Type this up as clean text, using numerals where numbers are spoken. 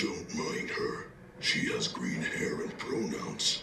Don't mind her. She has green hair and pronouns.